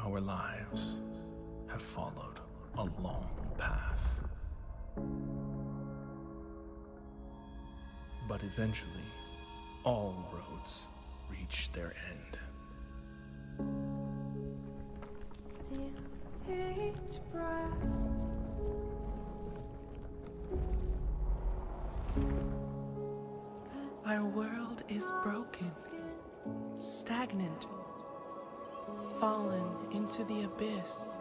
Our lives have followed a long path. But eventually, all roads reach their end. Still each breath. Our world is broken, stagnant, fallen into the abyss.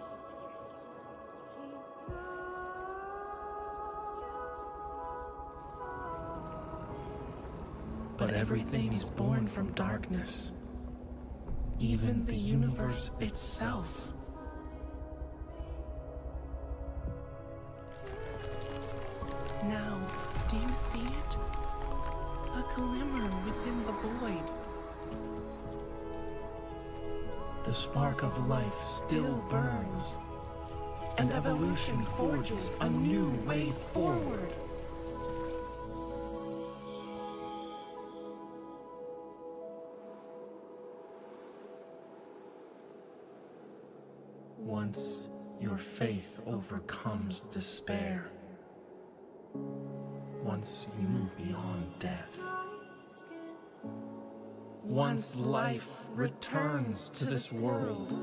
But everything is born from darkness, even the universe itself. Now, do you see it? A glimmer within the void. The spark of life still burns, and evolution forges a new way forward. Once your faith overcomes despair, once you move beyond death, once life returns to this world,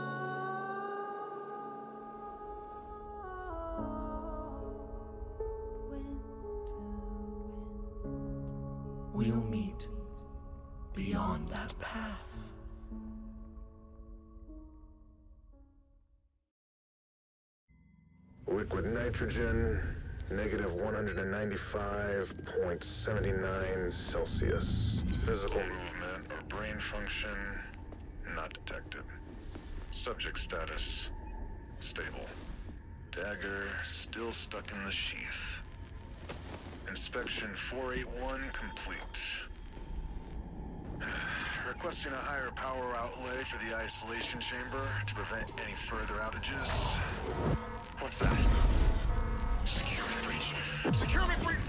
we'll meet beyond that path. Liquid nitrogen, negative 195.79 Celsius. Physical movement or brain function, not detected. Subject status, stable. Dagger still stuck in the sheath. Inspection 481 complete. Requesting a higher power outlay for the isolation chamber to prevent any further outages. What's that? Security breach. Security breach!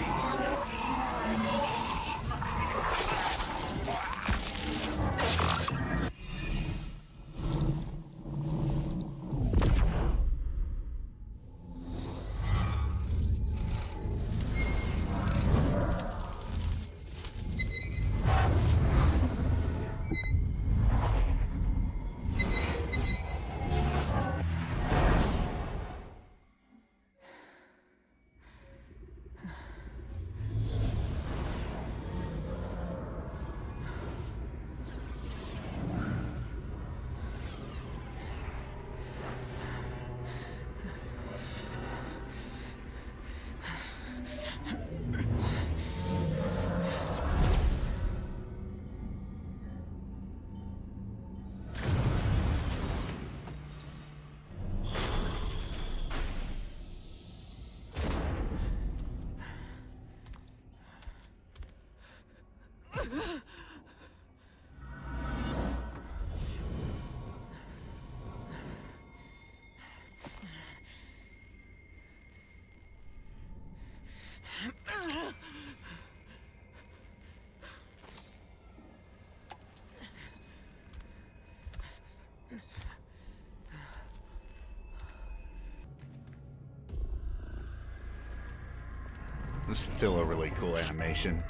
This is still a really cool animation.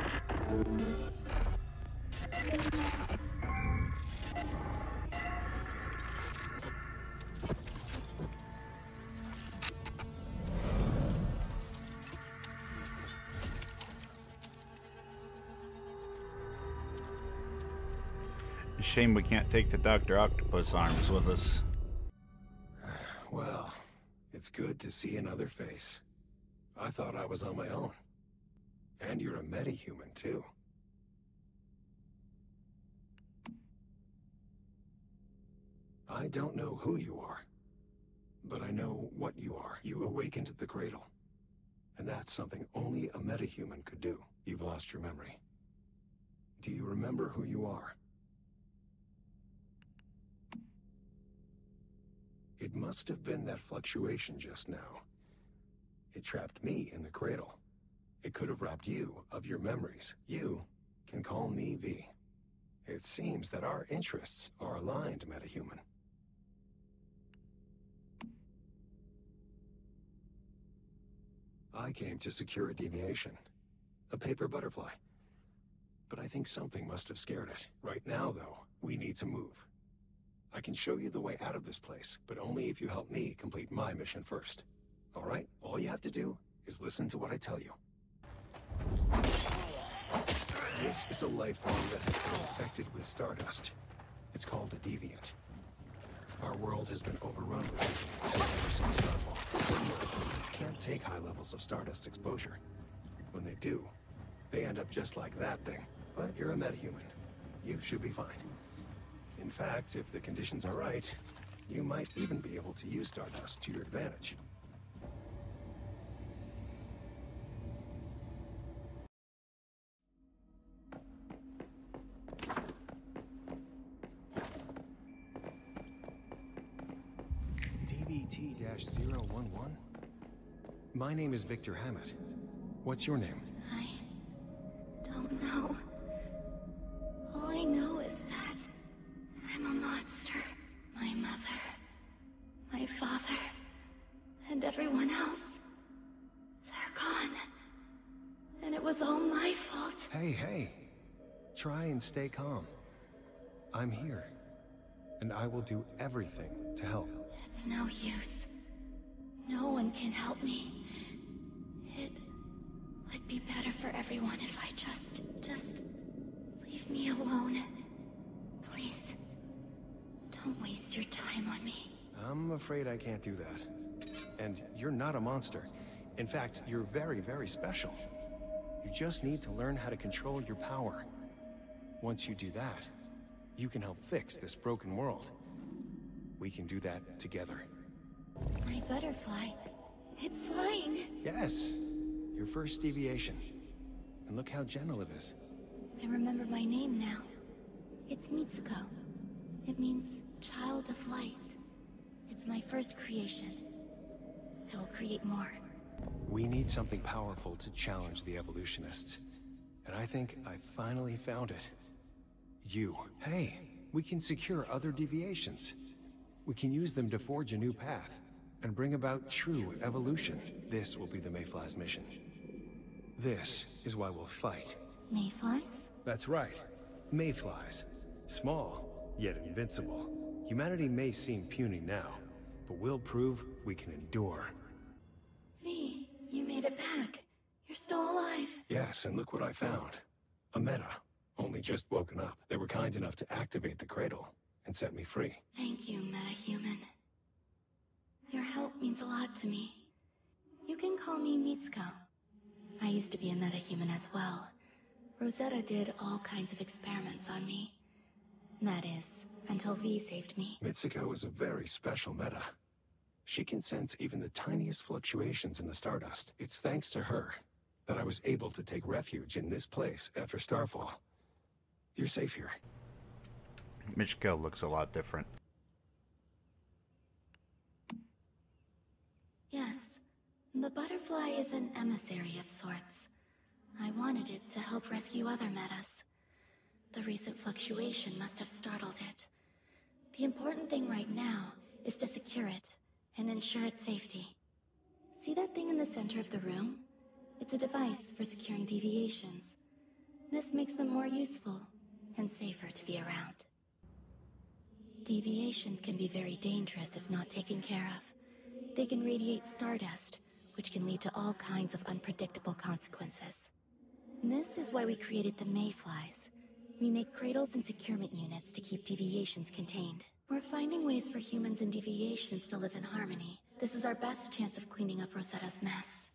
Shame we can't take the Dr. Octopus arms with us. Well, it's good to see another face. I thought I was on my own. And you're a metahuman, too. I don't know who you are, but I know what you are. You awakened the cradle. And that's something only a metahuman could do. You've lost your memory. Do you remember who you are? It must have been that fluctuation just now. It trapped me in the cradle. It could have robbed you of your memories. You can call me V. It seems that our interests are aligned, metahuman. I came to secure a deviation. A paper butterfly. But I think something must have scared it. Right now, though, we need to move. I can show you the way out of this place, but only if you help me complete my mission first. All right? All you have to do is listen to what I tell you. This is a life form that has been infected with stardust. It's called a deviant. Our world has been overrun with deviants ever since Starfall. Deviants can't take high levels of stardust exposure. When they do, they end up just like that thing. But you're a metahuman. You should be fine. In fact, if the conditions are right, you might even be able to use stardust to your advantage. DBT-011? My name is Victor Hammett. What's your name? I don't know. All I know is that I'm a monster. My mother, my father, and everyone else. They're gone. And it was all my fault. Hey. Try and stay calm. I'm here. And I will do everything to help. It's no use. No one can help me. It would be better for everyone if I just leave me alone. Please, don't waste your time on me. I'm afraid I can't do that. And you're not a monster. In fact, you're very, very special. You just need to learn how to control your power. Once you do that, you can help fix this broken world. We can do that together. My butterfly, it's flying. Yes, your first deviation. And look how gentle it is. I remember my name now. It's Mitsuko. It means child of light. It's my first creation. I will create more. We need something powerful to challenge the evolutionists. And I think I finally found it. You. Hey, we can secure other deviations. We can use them to forge a new path and bring about true evolution. This will be the Mayfly's mission. This is why we'll fight. Mayflies? That's right. Mayflies. Small, yet invincible. Humanity may seem puny now, but we'll prove we can endure. V, you made it back. You're still alive. Yes, and look what I found. A meta. Only just woken up. They were kind enough to activate the cradle and set me free. Thank you, metahuman. Your help means a lot to me. You can call me Mitsuko. I used to be a metahuman as well. Rosetta did all kinds of experiments on me. That is, until V saved me. Mitsuko is a very special meta. She can sense even the tiniest fluctuations in the stardust. It's thanks to her that I was able to take refuge in this place after Starfall. You're safe here. Michiko looks a lot different. Yes, the butterfly is an emissary of sorts. I wanted it to help rescue other metas. The recent fluctuation must have startled it. The important thing right now is to secure it and ensure its safety. See that thing in the center of the room? It's a device for securing deviations. This makes them more useful and safer to be around. Deviations can be very dangerous if not taken care of. They can radiate stardust, which can lead to all kinds of unpredictable consequences. This is why we created the Mayflies. We make cradles and securement units to keep deviations contained. We're finding ways for humans and deviations to live in harmony. This is our best chance of cleaning up Rosetta's mess.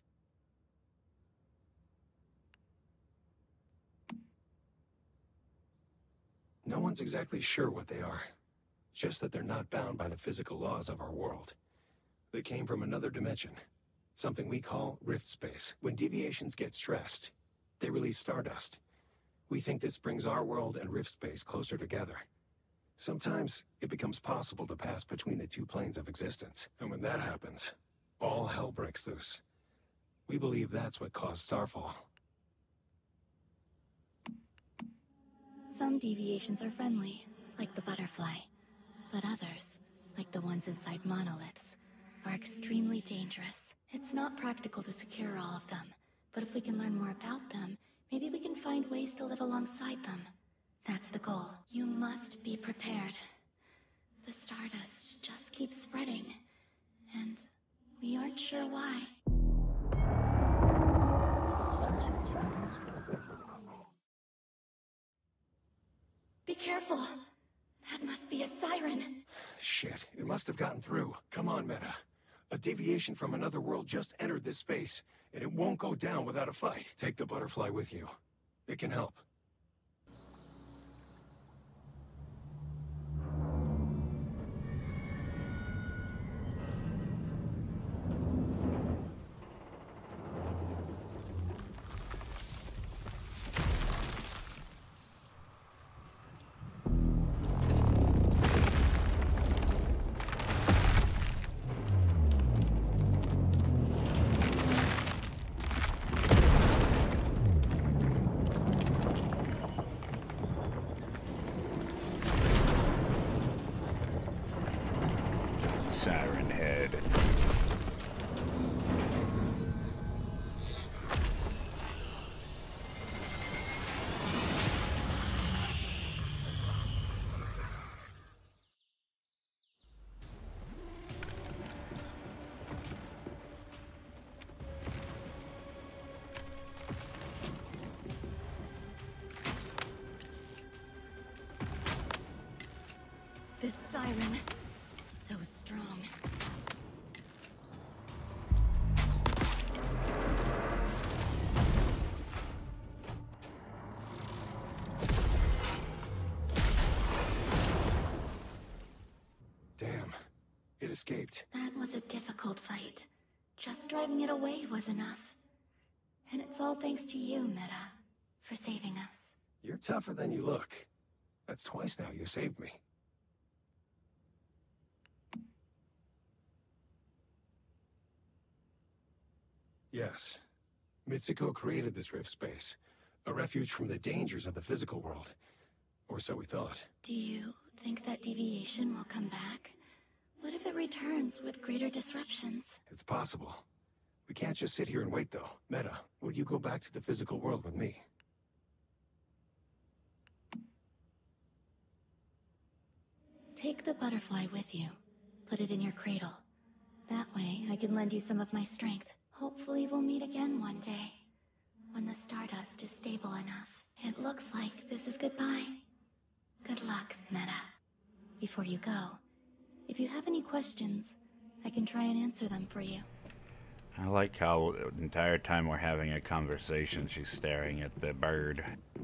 No one's exactly sure what they are. Just that they're not bound by the physical laws of our world. They came from another dimension. Something we call rift space. When deviations get stressed, they release stardust. We think this brings our world and rift space closer together. Sometimes it becomes possible to pass between the two planes of existence. And when that happens, all hell breaks loose. We believe that's what caused Starfall. Some deviations are friendly, like the butterfly. But others, like the ones inside monoliths, are extremely dangerous. It's not practical to secure all of them, but if we can learn more about them, maybe we can find ways to live alongside them. That's the goal. You must be prepared. The Stardust just keeps spreading, and we aren't sure why. Be careful! That must be a siren! Shit, it must have gotten through. Come on, Meta. A deviation from another world just entered this space, and it won't go down without a fight. Take the butterfly with you. It can help. Siren Head. This siren, so strong. Damn. It escaped. That was a difficult fight. Just driving it away was enough. And it's all thanks to you, Meta, for saving us. You're tougher than you look. That's twice now you saved me. Yes. Mitsuko created this rift space. A refuge from the dangers of the physical world. Or so we thought. Do you think that deviation will come back? What if it returns with greater disruptions? It's possible. We can't just sit here and wait, though. Meta, will you go back to the physical world with me? Take the butterfly with you. Put it in your cradle. That way, I can lend you some of my strength. Hopefully we'll meet again one day. When the Stardust is stable enough. It looks like this is goodbye. Good luck, Meta. Before you go, if you have any questions, I can try and answer them for you. I like how the entire time we're having a conversation, she's staring at the bird.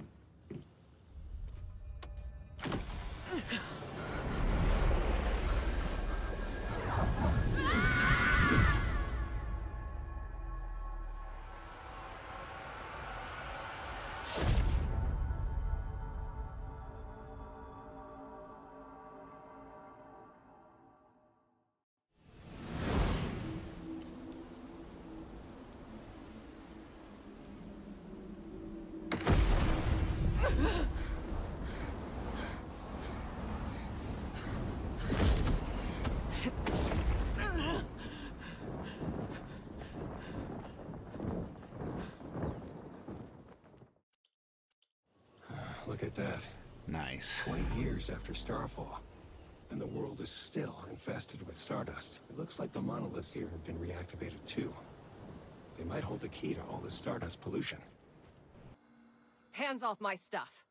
Look at that. Nice. 20 years after Starfall. And the world is still infested with Stardust. It looks like the monoliths here have been reactivated too. They might hold the key to all the Stardust pollution. Hands off my stuff.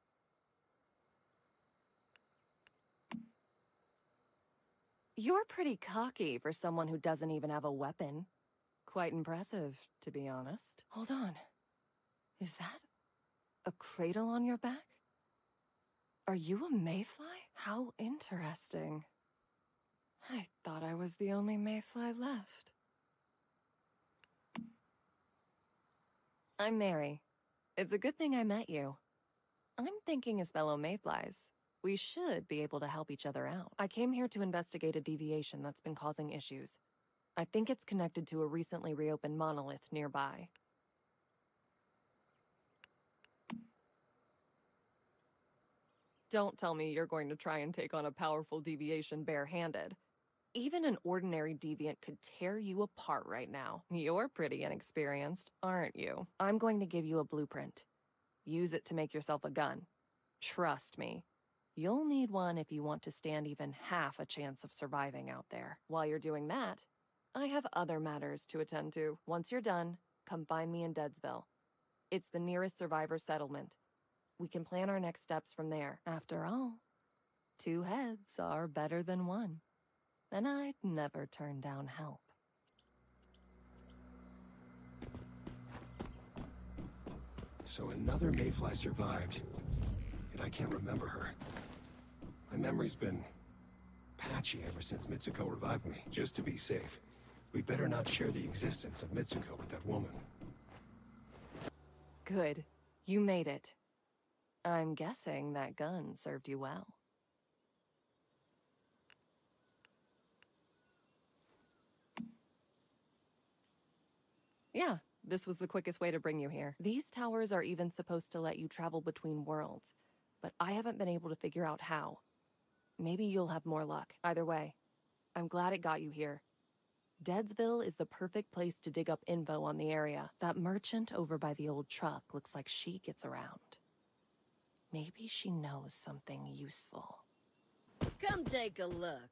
You're pretty cocky for someone who doesn't even have a weapon. Quite impressive, to be honest. Hold on. Is that a cradle on your back? Are you a mayfly? How interesting. I thought I was the only mayfly left. I'm Mary. It's a good thing I met you. I'm thinking as fellow mayflies, we should be able to help each other out. I came here to investigate a deviation that's been causing issues. I think it's connected to a recently reopened monolith nearby. Don't tell me you're going to try and take on a powerful deviation barehanded. Even an ordinary deviant could tear you apart right now. You're pretty inexperienced, aren't you? I'm going to give you a blueprint. Use it to make yourself a gun. Trust me. You'll need one if you want to stand even half a chance of surviving out there. While you're doing that, I have other matters to attend to. Once you're done, come find me in Deadsville. It's the nearest survivor settlement. We can plan our next steps from there. After all, 2 heads are better than 1. And I'd never turn down help. So another Mayfly survived, yet I can't remember her. My memory's been patchy ever since Mitsuko revived me. Just to be safe, we better not share the existence of Mitsuko with that woman. Good. You made it. I'm guessing that gun served you well. Yeah, this was the quickest way to bring you here. These towers are even supposed to let you travel between worlds, but I haven't been able to figure out how. Maybe you'll have more luck. Either way, I'm glad it got you here. Deadsville is the perfect place to dig up info on the area. That merchant over by the old truck looks like she gets around. Maybe she knows something useful. Come take a look.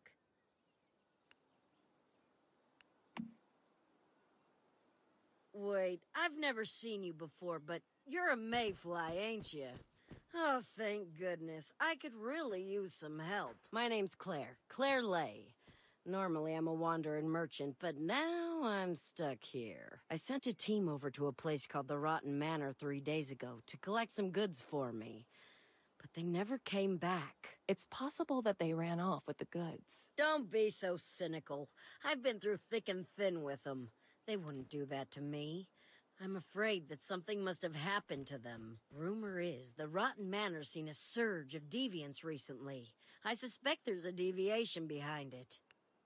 Wait, I've never seen you before, but you're a Mayfly, ain't you? Oh, thank goodness. I could really use some help. My name's Claire. Claire Lay. Normally I'm a wandering merchant, but now I'm stuck here. I sent a team over to a place called the Rotten Manor 3 days ago to collect some goods for me. But they never came back. It's possible that they ran off with the goods. Don't be so cynical. I've been through thick and thin with them. They wouldn't do that to me. I'm afraid that something must have happened to them. Rumor is the Rotten Manor's seen a surge of deviants recently. I suspect there's a deviation behind it.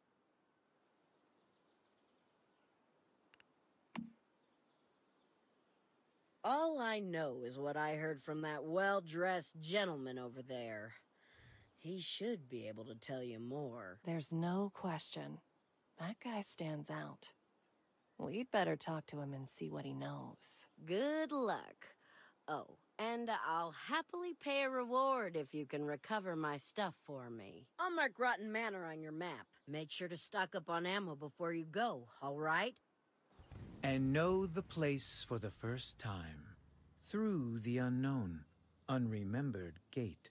All I know is what I heard from that well-dressed gentleman over there. He should be able to tell you more. There's no question. That guy stands out. We'd better talk to him and see what he knows. Good luck. Oh, and I'll happily pay a reward if you can recover my stuff for me. I'll mark Rotten Manor on your map. Make sure to stock up on ammo before you go, all right? And know the place for the first time. Through the unknown, unremembered gate.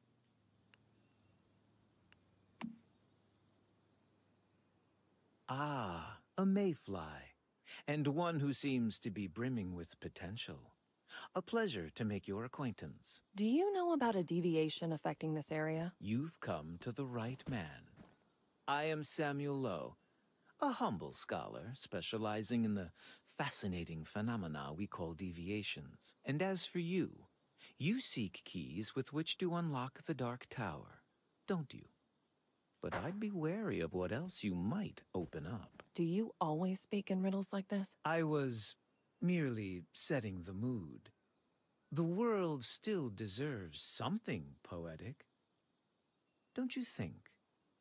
Ah, a mayfly. And one who seems to be brimming with potential. A pleasure to make your acquaintance. Do you know about a deviation affecting this area? You've come to the right man. I am Samuel Lowe, a humble scholar specializing in the fascinating phenomena we call deviations. And as for you, you seek keys with which to unlock the Dark Tower, don't you? But I'd be wary of what else you might open up. Do you always speak in riddles like this? I was merely setting the mood. The world still deserves something poetic. Don't you think?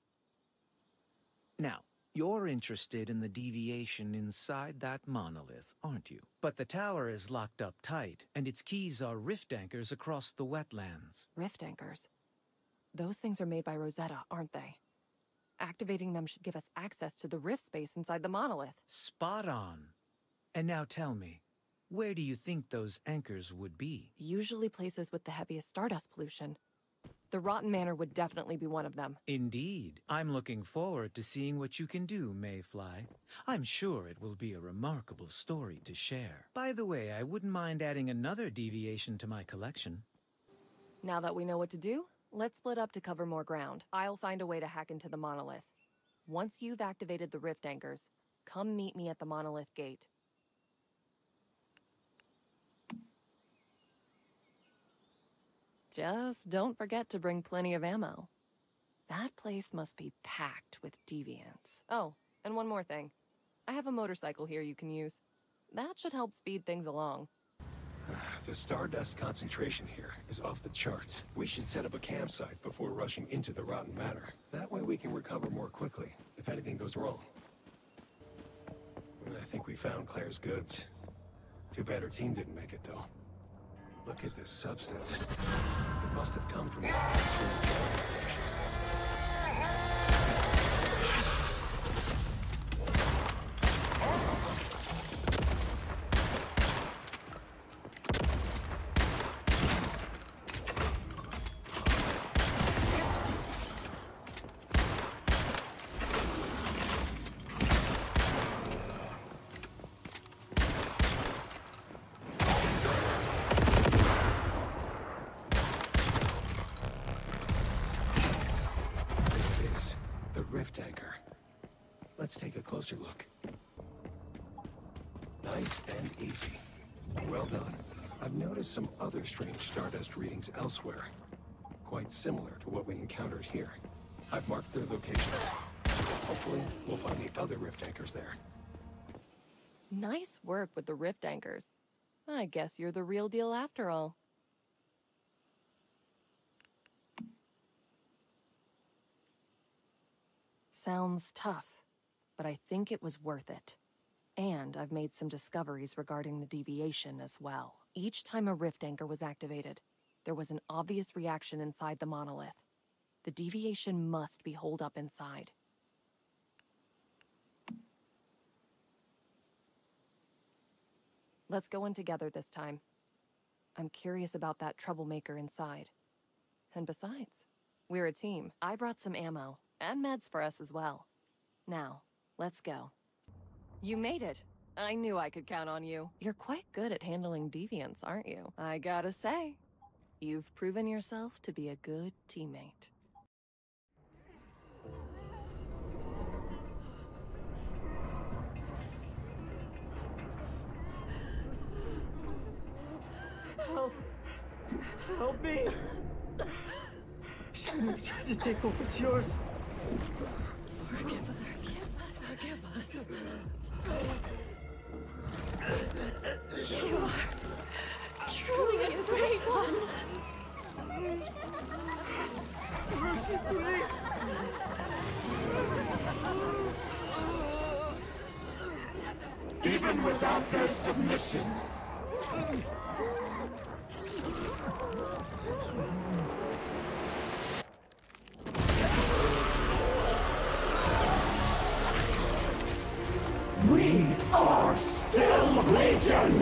Now, you're interested in the deviation inside that monolith, aren't you? But the tower is locked up tight, and its keys are rift anchors across the wetlands. Rift anchors? Those things are made by Rosetta, aren't they? Activating them should give us access to the rift space inside the monolith. Spot on. And now tell me, where do you think those anchors would be? Usually places with the heaviest stardust pollution. The Rotten Manor would definitely be one of them. Indeed. I'm looking forward to seeing what you can do, Mayfly. I'm sure it will be a remarkable story to share. By the way, I wouldn't mind adding another deviation to my collection. Now that we know what to do, let's split up to cover more ground. I'll find a way to hack into the monolith. Once you've activated the rift anchors, come meet me at the monolith gate. Just don't forget to bring plenty of ammo. That place must be packed with deviants. Oh, and one more thing. I have a motorcycle here you can use. That should help speed things along. The stardust concentration here is off the charts. We should set up a campsite before rushing into the Rotten Manor. That way we can recover more quickly if if anything goes wrong. I think we found Claire's goods. Too bad her team didn't make it, though. Look at this substance. It must have come from the anchor. Let's take a closer look. Nice and easy. Well done. I've noticed some other strange Stardust readings elsewhere. Quite similar to what we encountered here. I've marked their locations. Hopefully, we'll find the other rift anchors there. Nice work with the rift anchors. I guess you're the real deal after all. Sounds tough, but I think it was worth it. And I've made some discoveries regarding the deviation as well. Each time a rift anchor was activated, there was an obvious reaction inside the monolith. The deviation must be holed up inside. Let's go in together this time. I'm curious about that troublemaker inside. And besides, we're a team. I brought some ammo. And meds for us as well. Now, let's go. You made it. I knew I could count on you. You're quite good at handling deviants, aren't you? I gotta say, you've proven yourself to be a good teammate. Help! Help me! Shouldn't have tried to take what was yours. Forgive us. Forgive us. You are truly a great one. Mercy, please! Even without their submission. We are still Legion!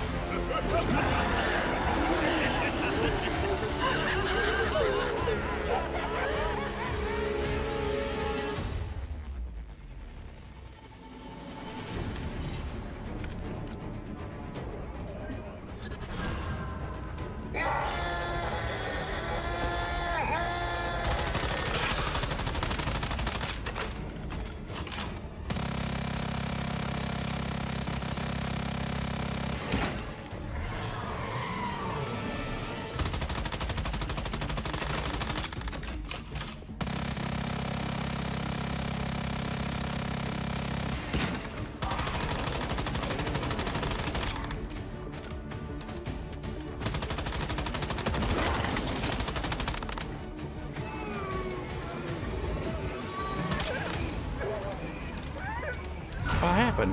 What happened?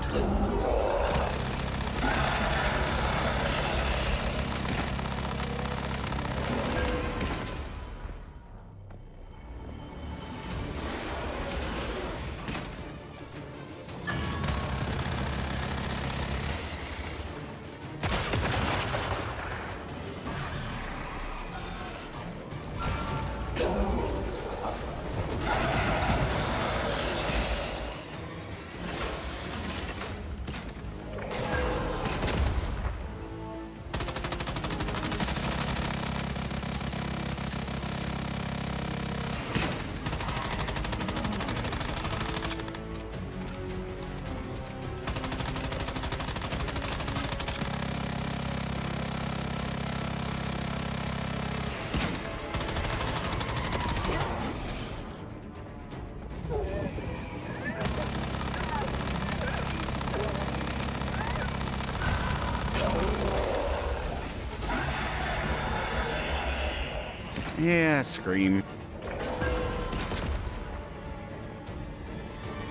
Yeah, scream.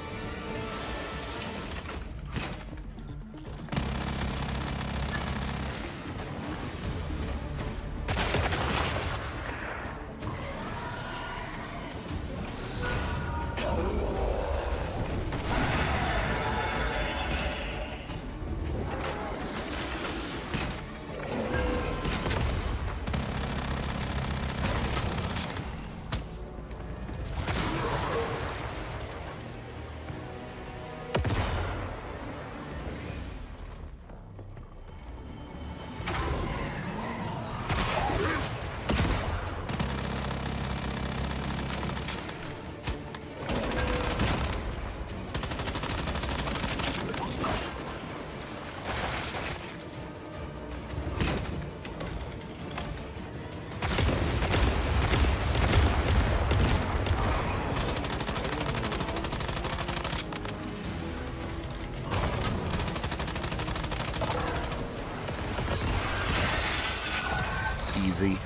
easy.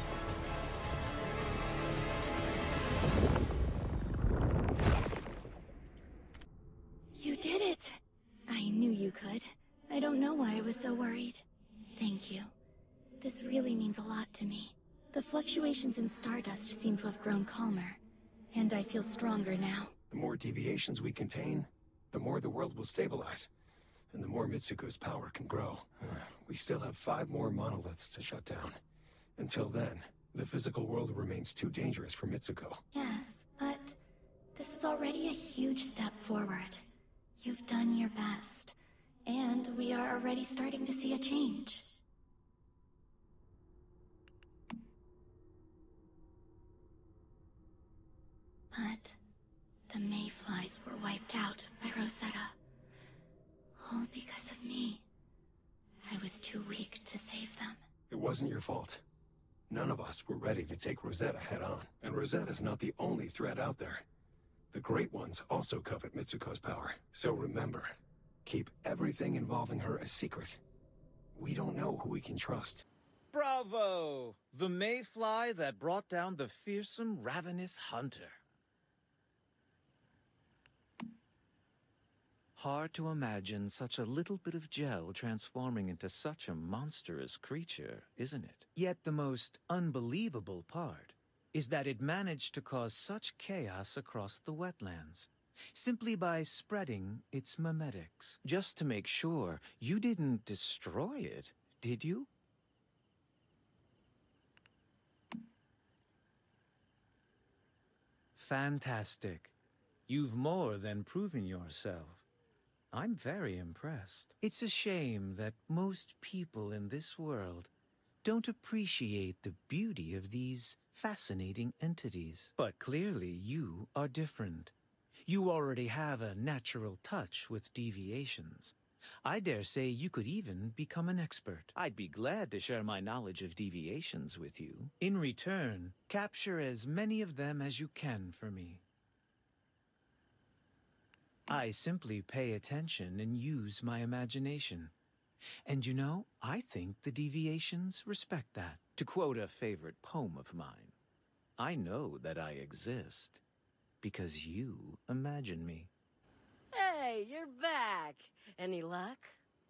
You did it! I knew you could. I don't know why I was so worried. Thank you. This really means a lot to me. The fluctuations in Stardust seem to have grown calmer, and I feel stronger now. The more deviations we contain, the more the world will stabilize, and the more Mitsuko's power can grow. We still have 5 more monoliths to shut down. Until then, the physical world remains too dangerous for Mitsuko. Yes, but this is already a huge step forward. You've done your best, and we are already starting to see a change. But the Mayflies were wiped out by Rosetta. All because of me. I was too weak to save them. It wasn't your fault. None of us were ready to take Rosetta head-on, and Rosetta's not the only threat out there. The Great Ones also covet Mitsuko's power, so remember, keep everything involving her a secret. We don't know who we can trust. Bravo! The mayfly that brought down the fearsome, ravenous hunter. Hard to imagine such a little bit of gel transforming into such a monstrous creature, isn't it? Yet the most unbelievable part is that it managed to cause such chaos across the wetlands, simply by spreading its memetics. Just to make sure, you didn't destroy it, did you? Fantastic. You've more than proven yourself. I'm very impressed. It's a shame that most people in this world don't appreciate the beauty of these fascinating entities. But clearly you are different. You already have a natural touch with deviations. I dare say you could even become an expert. I'd be glad to share my knowledge of deviations with you. In return, capture as many of them as you can for me. I simply pay attention and use my imagination. And you know, I think the deviations respect that. To quote a favorite poem of mine, I know that I exist because you imagine me. Hey, you're back. Any luck?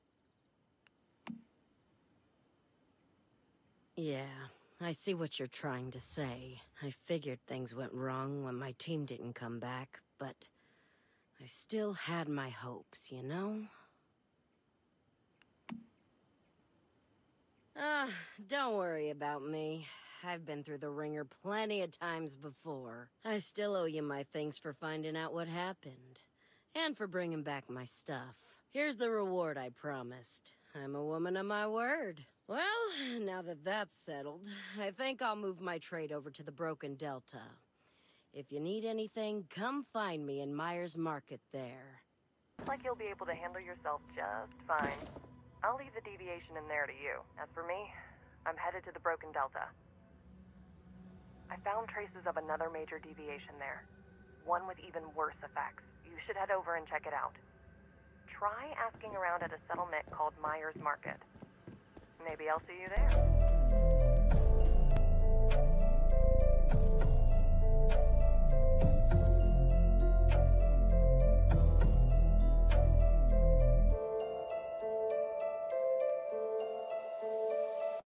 Yeah, I see what you're trying to say. I figured things went wrong when my team didn't come back, but I still had my hopes, you know? Don't worry about me. I've been through the ringer plenty of times before. I still owe you my thanks for finding out what happened. And for bringing back my stuff. Here's the reward I promised. I'm a woman of my word. Well, now that that's settled, I think I'll move my trade over to the Broken Delta. If you need anything, come find me in Myers Market there. Looks like you'll be able to handle yourself just fine. I'll leave the deviation in there to you. As for me, I'm headed to the Broken Delta. I found traces of another major deviation there. One with even worse effects. You should head over and check it out. Try asking around at a settlement called Myers Market. Maybe I'll see you there.